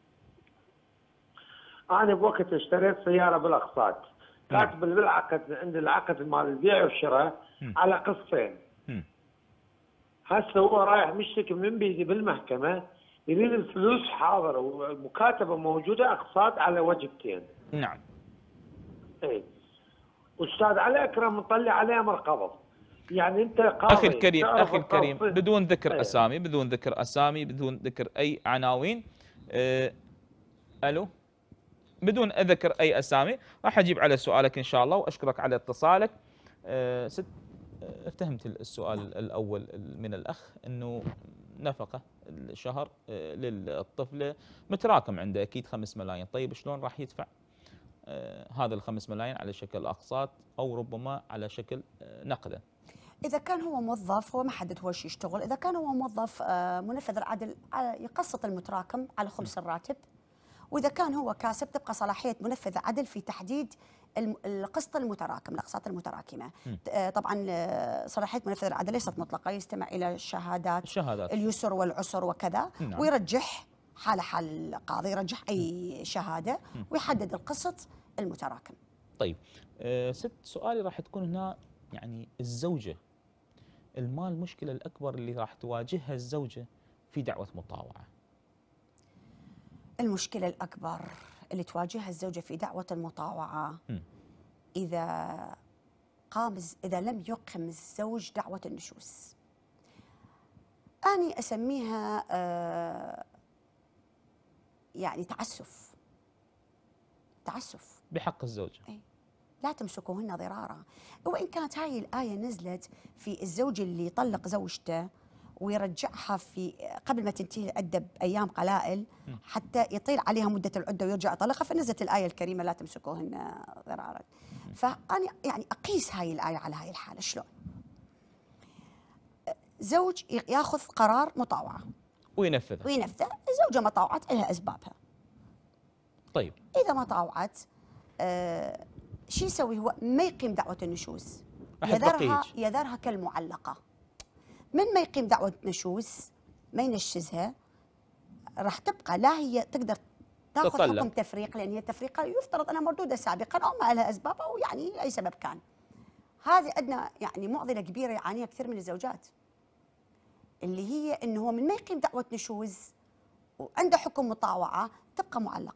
أنا بوقت اشتريت سيارة بالأقساط، كاتب بالعقد عند العقد مال البيع والشراء على قسطين. هسه هو رايح مشتكي من بيدي بالمحكمة، يريد الفلوس حاضرة ومكاتبة موجودة أقساط على وجبتين. نعم. اي. استاذ علي اكرم مطلع عليه امر قبض. يعني انت قاضي اخي الكريم، اخي الكريم، بدون ذكر أيه. اسامي، بدون ذكر اسامي، بدون ذكر اي عناوين. الو. بدون ذكر اي اسامي، راح اجيب على سؤالك ان شاء الله، واشكرك على اتصالك. افتهمت السؤال الاول من الاخ، انه نفقه الشهر للطفله متراكم عنده اكيد 5 ملايين. طيب شلون راح يدفع هذا ال5 ملايين على شكل اقساط او ربما على شكل نقدا؟ إذا كان هو موظف، هو ما حدد هو شو يشتغل، إذا كان هو موظف منفذ العدل يقسط المتراكم على خمس الراتب، وإذا كان هو كاسب تبقى صلاحية منفذ العدل في تحديد القسط المتراكم، الأقساط المتراكمة. طبعا صلاحية منفذ العدل ليست مطلقة، يستمع إلى الشهادات اليسر والعسر وكذا. نعم. ويرجح حال القاضي، يرجح أي شهادة ويحدد القسط المتراكم. طيب ست، سؤالي راح تكون هنا، يعني الزوجة، المال المشكلة الأكبر اللي راح تواجهها الزوجة في دعوة مطاوعة. المشكلة الأكبر اللي تواجهها الزوجة في دعوة المطاوعة إذا لم يقم الزوج دعوة النشوز. أنا أسميها يعني تعسف بحق الزوجة. أي. لا تمسكوهن ضرارا. وإن كانت هاي الآية نزلت في الزوج اللي يطلق زوجته ويرجعها في قبل ما تنتهي العدة بأيام قلائل حتى يطيل عليها مدة العدة ويرجع يطلقها، فنزلت الآية الكريمة لا تمسكوهن ضرارا. فأنا يعني أقيس هاي الآية على هاي الحالة. شلون؟ زوج ياخذ قرار مطاوعة وينفذه. الزوجة ما طاوعت، لها أسبابها. طيب إذا ما طاوعت شو يسوي؟ هو ما يقيم دعوة النشوز، يذرها كالمعلقة. من ما يقيم دعوة نشوز، ما ينشزها، راح تبقى لا هي تقدر تاخذ حكم تفريق، لان هي التفريقه يفترض انها مردوده سابقا او ما لها اسباب او يعني اي سبب كان. هذه عندنا يعني معضله كبيره يعانيها كثير من الزوجات، اللي هي انه هو من ما يقيم دعوه نشوز وعنده حكم مطاوعه تبقى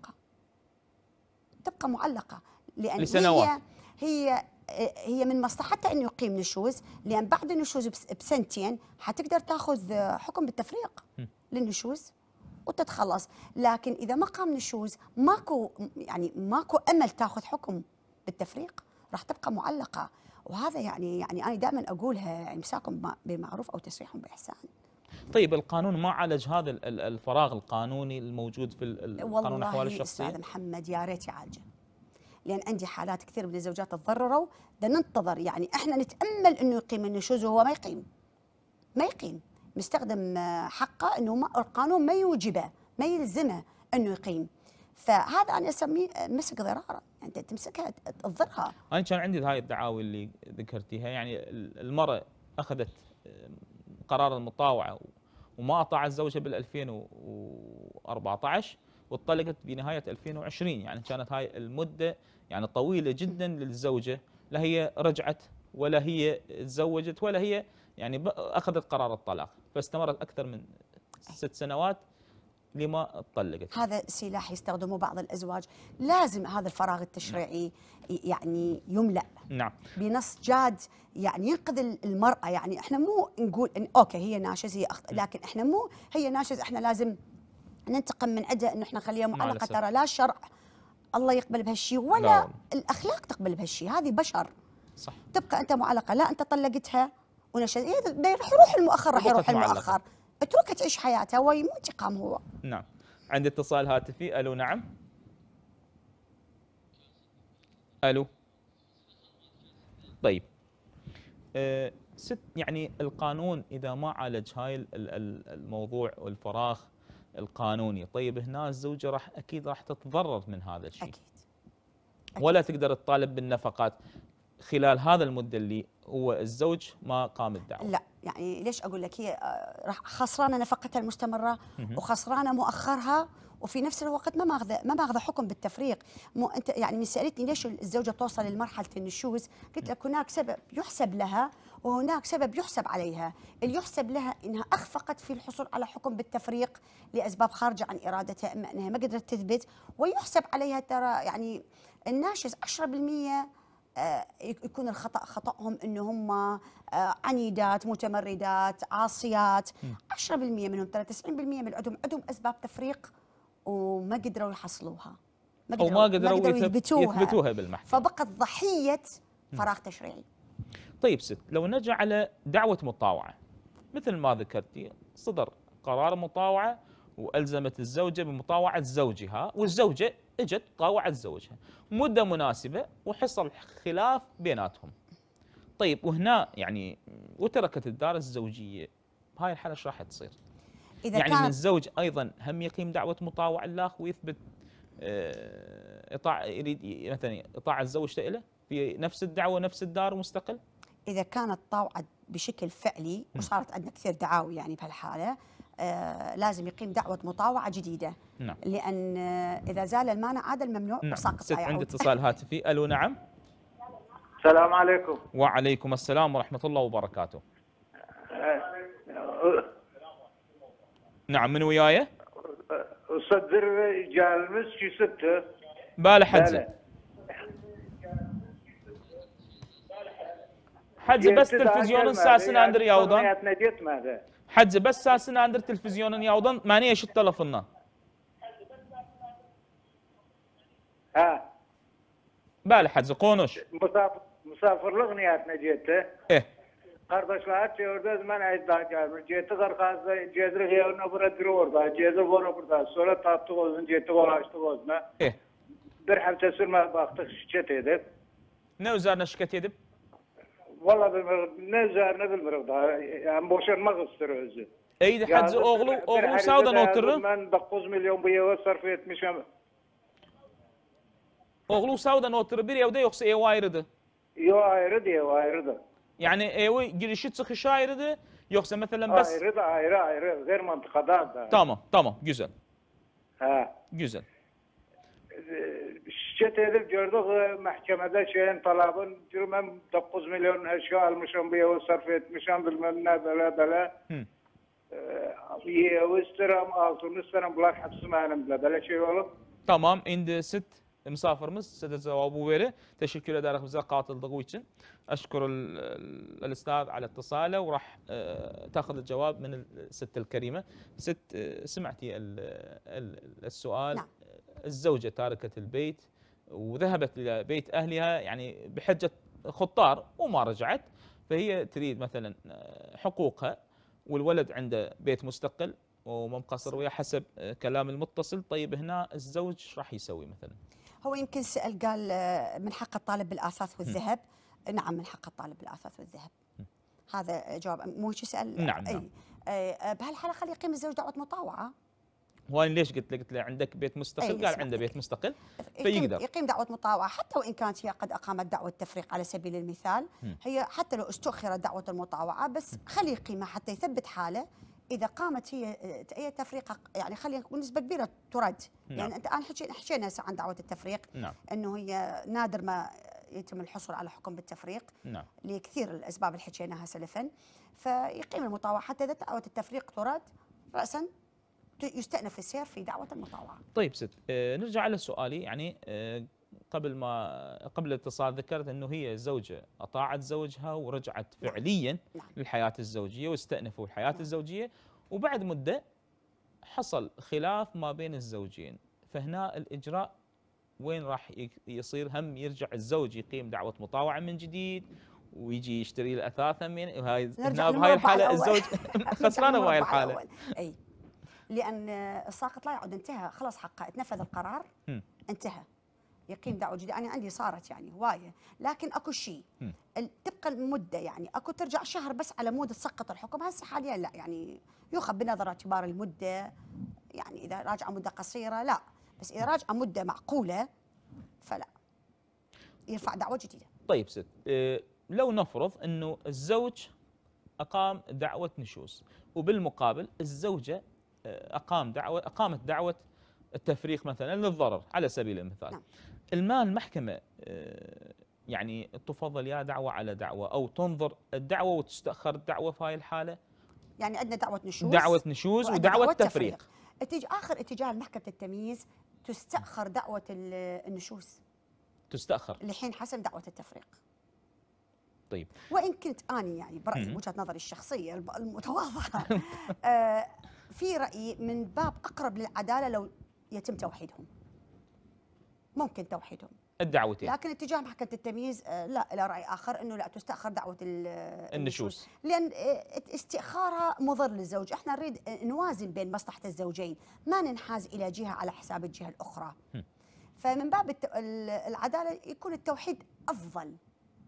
معلقه لان لسنوات. هي من مصلحتها انه يقيم نشوز، لان بعد النشوز بسنتين حتقدر تاخذ حكم بالتفريق للنشوز وتتخلص. لكن اذا ما قام نشوز ماكو امل تاخذ حكم بالتفريق، راح تبقى معلقه. وهذا يعني انا دائما اقولها، امساكم بمعروف او تسريح باحسان. طيب القانون ما عالج هذا الفراغ القانوني الموجود في القانون الاحوال الشخصيه؟ والله استاذ محمد يا ريت يعالجه، لان عندي حالات كثير من الزوجات تضرروا، بدنا ننتظر يعني احنا نتامل انه يقيم النشوز وهو ما يقيم مستخدم حقه، انه القانون ما يوجبه ما يلزمه انه يقيم. فهذا انا اسميه مسك ضرارا، انت تمسكها تضرها. انا كان عندي هاي الدعاوي اللي ذكرتيها، يعني المراه اخذت قرار المطاوعه وما أطاعت زوجها بال 2014 واتطلقت بنهاية 2020. يعني كانت هاي المدة يعني طويلة جدا للزوجة، لا هي رجعت ولا هي تزوجت ولا هي يعني أخذت قرار الطلاق، فاستمرت أكثر من 6 سنوات لما اتطلقت. هذا سلاح يستخدمه بعض الأزواج. لازم هذا الفراغ التشريعي يعني يملأ نعم بنص جاد يعني ينقذ المرأة. يعني احنا مو نقول إن اوكي هي ناشز هي اخطأ، لكن احنا مو هي ناشز احنا لازم ننتقم من عندها انه احنا نخليها معلقة. ترى لا الشرع الله يقبل بهالشيء ولا الاخلاق تقبل بهالشيء، هذه بشر. صح. تبقى انت معلقة، لا انت طلقتها ونشز راح يروح المؤخر، راح يروح المؤخر، اتركها تعيش حياتها ومو انتقام هو. نعم. عندي اتصال هاتفي. الو نعم. الو. طيب ست، يعني القانون اذا ما عالج هاي الموضوع والفراغ القانوني، طيب هنا الزوجه اكيد راح تتضرر من هذا الشيء. أكيد. ولا تقدر تطالب بالنفقات خلال هذا المده اللي هو الزوج ما قام الدعوه. لا يعني ليش اقول لك، هي راح خسرانه نفقتها المستمره وخسرانه مؤخرها، وفي نفس الوقت ما ماخذه حكم بالتفريق. مو انت يعني من سالتني ليش الزوجه توصل لمرحله النشوز، قلت لك هناك سبب يحسب لها وهناك سبب يحسب عليها. اللي يحسب لها انها اخفقت في الحصول على حكم بالتفريق لاسباب خارجه عن ارادتها، اما انها ما قدرت تثبت، ويحسب عليها ترى يعني الناشز 10% يكون الخطأ خطأهم إن هم عنيدات متمردات عاصيات. 10% منهم، ترى 90% من عندهم أسباب تفريق وما قدروا يحصلوها، ما قدروا يثبتوها بالمحكمة، فبقت ضحية فراغ تشريعي. طيب ست، لو نرجع على دعوة مطاوعة مثل ما ذكرتي، صدر قرار مطاوعة وألزمت الزوجة بمطاوعة زوجها، والزوجة اجت طاوعت زوجها مدة مناسبة وحصل خلاف بيناتهم. طيب وهنا يعني وتركت الدار الزوجية، بهاي الحالة ايش راح تصير؟ إذا يعني من الزوج أيضا هم يقيم دعوة مطاوعة الآخ ويثبت يريد مثلا إطاعة زوجته له في نفس الدعوة نفس الدار مستقل؟ إذا كانت طاوعت بشكل فعلي، وصارت عندنا كثير دعاوي يعني بهالحالة، لازم يقيم دعوة مطاوعة جديدة. نعم. لأن إذا زال المانع عاد الممنوع وساقط لا يعود. عندي اتصال هاتفي. ألو نعم. السلام عليكم. وعليكم السلام ورحمة الله وبركاته. نعم، من وياي؟ صدر جالمس شي ستة باله حجة حجة بس تلفزيون ساسن اندر ياودان حجة بس ساسن اندر تلفزيون ياودان ماني ايش التلفنا ها باله حجة قونوش مسافر لغنياتنا جيته ايه قردشلات يوردز من عيد جيت غرقاز جيت رغيا ونبرة درور جيت بورا بردا سورة تابتغوزن جيت غلاش تغوزنا ايه برحم تسر ما باختك شكت يدب نوزارنا شكت يدب والله نوزارنا بالمرضى يعني بوشن ما غسر ايد حجة اوغلو ساودا نوتر من دقوز مليون بيه وصرفيت مشام اوغلو ساودا نوتر بير يودا يقص اي وايرده وايرده يعني ايوه جريشيت خشايرده يقص مثلا بس ايرده غير منطقه ده تمام güzel güzel شت edip gördük mahkemede şeyin talabın cürmem 9 milyon eşya almışım bir yıl sarf etmişim bilmem ne böyle يسترم altını isterim bular hepsi benim böyle şey olup tamam indi sit مسافرمız size cevabı verir. Teşekkür ederim bize katıldığı için. أشكر الأستاذ على اتصاله وراح تأخذ الجواب من الست الكريمة. ست سمعتي السؤال. نعم. الزوجة تاركت البيت وذهبت إلى بيت أهلها يعني بحجة خطار وما رجعت، فهي تريد مثلا حقوقها والولد عنده بيت مستقل وما مقصر وياه حسب كلام المتصل. طيب هنا الزوج راح يسوي مثلا؟ هو يمكن سأل قال من حق الطالب بالآثاث والذهب. نعم من حق الطالب بالآثاث والذهب. هذا جواب مو شو سأل. نعم. بهالحالة خلي يقيم الزوج دعوة مطاوعة. هو أنا ليش قلت له عندك بيت مستقل؟ قال عنده بيت مستقل فيقدر يقيم دعوة مطاوعة، حتى وإن كانت هي قد أقامت دعوة تفريق على سبيل المثال. هي حتى لو استؤخرت دعوة المطاوعة بس خلي يقيمها حتى يثبت حاله اذا قامت هي تفريق، يعني خلينا نقول نسبه كبيره ترد. نعم. يعني انت حكينا هسه عن دعوه التفريق، نعم. انه هي نادر ما يتم الحصول على حكم بالتفريق، نعم. لكثير الاسباب اللي حكيناها سلفا. فيقيم المطاوعه حتى اذا دعوه التفريق ترد راسا يستأنف السير في دعوه المطاوعه. طيب ست، نرجع على سؤالي. يعني قبل الاتصال ذكرت انه هي الزوجه اطاعت زوجها ورجعت فعليا نعم. للحياه الزوجيه واستأنفوا الحياه نعم. الزوجيه، وبعد مده حصل خلاف ما بين الزوجين، فهنا الاجراء وين راح يصير؟ هم يرجع الزوج يقيم دعوه مطاوعه من جديد ويجي يشتري الاثاث من هاي، هنا بهاي الحاله الزوج خسرانه بهاي الحاله. اي، لان الساقط لا يعود، انتهى خلاص حقه، اتنفذ القرار انتهى، يقيم دعوه جديده. انا عندي صارت يعني هوايه، لكن اكو شيء تبقى المده، يعني اكو ترجع شهر بس على مود تسقط الحكم. هسه حاليا لا، يعني يؤخذ بنظر اعتبار المده، يعني اذا راجعه مده قصيره لا، بس اذا راجعه مده معقوله فلا، يرفع دعوه جديده. طيب ست، لو نفرض انه الزوج اقام دعوه نشوز وبالمقابل الزوجه اقامت دعوه التفريق مثلا للضرر على سبيل المثال. نعم. المال المحكمه يعني تفضل يا دعوه على دعوه، او تنظر الدعوه وتستأخر الدعوه في هاي الحاله؟ يعني عندنا دعوه نشوز ودعوه تفريق. اخر اتجاه محكمه التمييز تستأخر دعوه النشوز، تستأخر لحين حسم دعوه التفريق. طيب، وان كنت اني يعني برايي وجهه نظري الشخصيه المتواضعه في رايي من باب اقرب للعداله لو يتم توحيدهم، ممكن توحيدهم الدعوتين. لكن اتجاه محكمه التمييز لا، الى راي اخر انه لا، تستأخر دعوه النشوز، لان استئخارها مضر للزوج. احنا نريد نوازن بين مصلحه الزوجين، ما ننحاز الى جهه على حساب الجهه الاخرى. فمن باب العداله يكون التوحيد افضل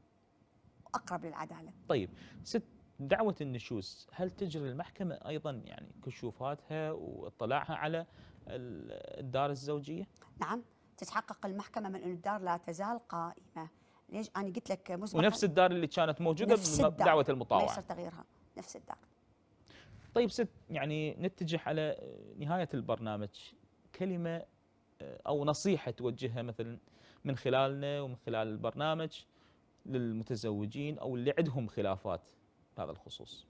اقرب للعداله. طيب ست، دعوة النشوز هل تجري المحكمة أيضا يعني كشوفاتها واطلاعها على الدار الزوجية؟ نعم، تتحقق المحكمة من أن الدار لا تزال قائمة. ليش؟ أنا قلت لك مسبقا ونفس الدار اللي كانت موجودة بدعوة المطاوعة، ما يصير تغييرها، نفس الدار. طيب ست، يعني نتجه على نهاية البرنامج، كلمة أو نصيحة توجهها مثلا من خلالنا ومن خلال البرنامج للمتزوجين أو اللي عندهم خلافات بهذا الخصوص.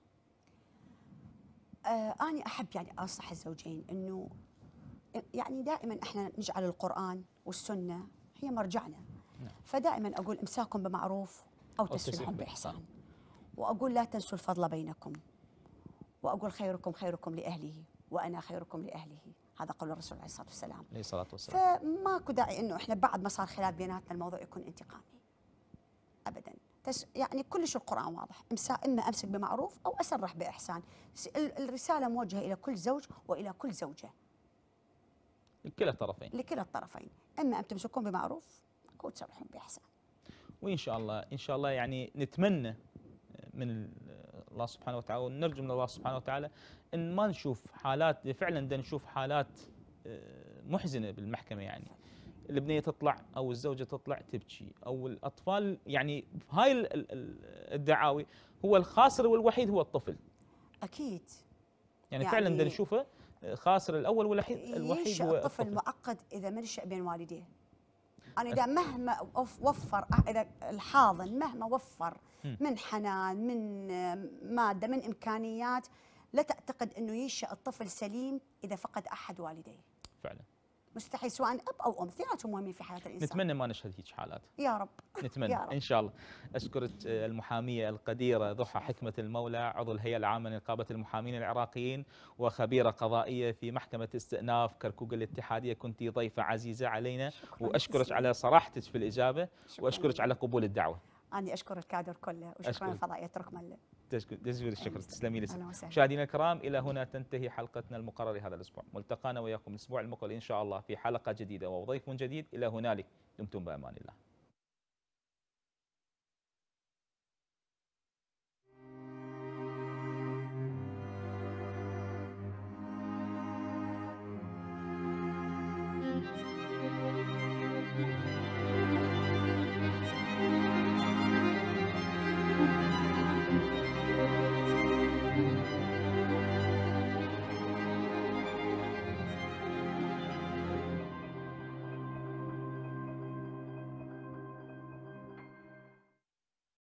أنا أحب يعني أنصح الزوجين أنه يعني دائما احنا نجعل القرآن والسنة هي مرجعنا. فدائما أقول إمساكم بمعروف أو تسريحهم بإحسان، وأقول لا تنسوا الفضل بينكم، وأقول خيركم خيركم لأهله وأنا خيركم لأهله. هذا قول الرسول عليه الصلاة والسلام. عليه الصلاة والسلام. فماكو داعي أنه احنا بعد ما صار خلاف بيناتنا الموضوع يكون انتقامي أبدا. يعني كلش القرآن واضح، إما أمسك بمعروف أو أسرح بإحسان. الرسالة موجهة إلى كل زوج وإلى كل زوجة، لكلا الطرفين. لكلا الطرفين، إما أن تمسكون بمعروف أو تسرحون بإحسان. وإن شاء الله إن شاء الله يعني نتمنى من الله سبحانه وتعالى ونرجو من الله سبحانه وتعالى إن ما نشوف حالات، فعلا بدنا نشوف حالات محزنة بالمحكمة، يعني البنية تطلع أو الزوجة تطلع تبكي أو الأطفال، يعني هاي الدعاوي هو الخاسر والوحيد هو الطفل. أكيد. يعني فعلا بدنا نشوفه خاسر الأول والوحيد هو الطفل مؤقت إذا منشأ بين والديه. أنا إذا مهما وفر، إذا الحاضن مهما وفر من حنان، من مادة، من إمكانيات، لا تعتقد أنه ينشأ الطفل سليم إذا فقد أحد والديه. فعلا مستحيل، سواء أب أو أم، اثنيناتهم مهمين في حياة الإنسان. نتمنى ما نشهد هيك حالات يا رب. نتمنى يا رب. إن شاء الله. أشكرك المحامية القديرة ضحى حكمة المولى، عضو الهيئة العامة لنقابة المحامين العراقيين وخبيرة قضائية في محكمة استئناف كركوك الاتحادية، كنت ضيفة عزيزة علينا، وأشكرك على صراحتك في الإجابة، وأشكرك على قبول الدعوة. أنا أشكر الكادر كله، وشكرا لفضائية ركمله. جزيل الشكر، تسلمي لي. مشاهدينا الكرام، إلى هنا تنتهي حلقتنا المقررة لهذا الأسبوع. ملتقانا وياكم الأسبوع المقبل إن شاء الله في حلقة جديدة وضيف جديد. إلى هنالك، دمتم بأمان الله.